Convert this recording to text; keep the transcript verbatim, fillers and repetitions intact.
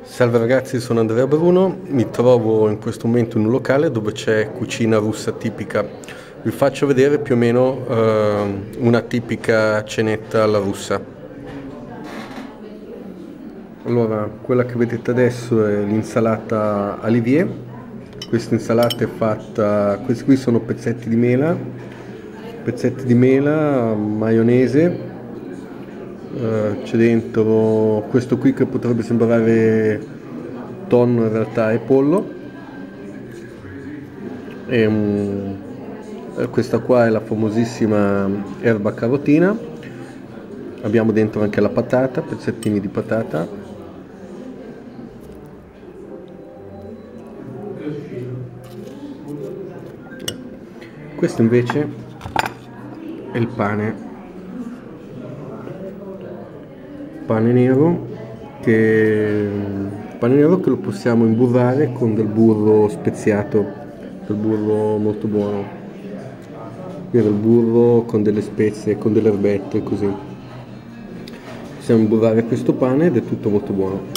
Salve ragazzi, sono Andrea Bruno, mi trovo in questo momento in un locale dove c'è cucina russa tipica. Vi faccio vedere più o meno eh, una tipica cenetta alla russa. Allora, quella che vedete adesso è l'insalata Olivier. Questa insalata è fatta, questi qui sono pezzetti di mela, pezzetti di mela, maionese. Uh, c'è dentro questo qui che potrebbe sembrare tonno, in realtà è pollo, e um, questa qua è la famosissima erba carotina. Abbiamo dentro anche la patata, pezzettini di patata. Questo invece è il pane pane nero che, pane nero che lo possiamo imburrare con del burro speziato, del burro molto buono, qui del burro con delle spezie, con delle erbette, così possiamo imburrare questo pane ed è tutto molto buono.